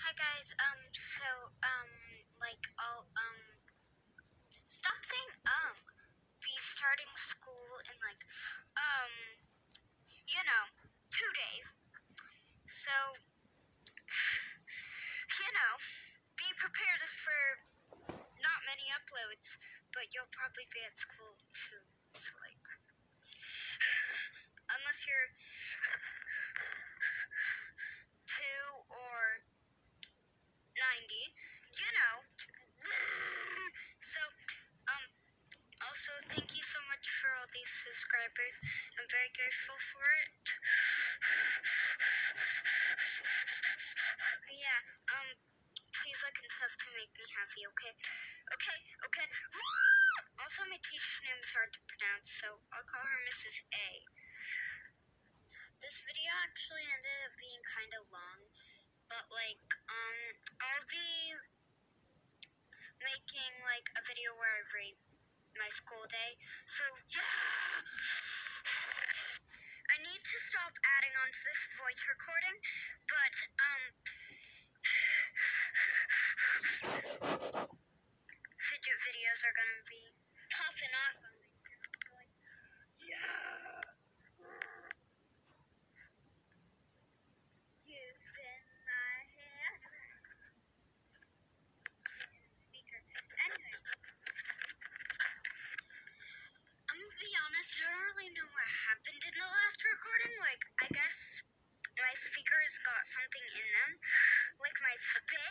Hi guys, I'll, stop saying, be starting school in, 2 days. So, be prepared for not many uploads, but you'll probably be at school too. So, unless you're 2 or 90, So, also, thank you so much for all these subscribers. I'm very grateful for it. Yeah, please like and sub to make me happy, okay? Okay. Also, my teacher's name is hard to pronounce, so I'll call her Mrs. A. This video actually ended up being kind of long, but, I'll be making, a video where I rate my school day. So, yeah! I need to stop adding on to this voice recording, but, fidget videos are gonna be popping off on my channel. Yeah! Using my head. Speaker. Anyway. I'm gonna be honest, I don't really know what happened in the last recording. I guess my speakers got something in them. My space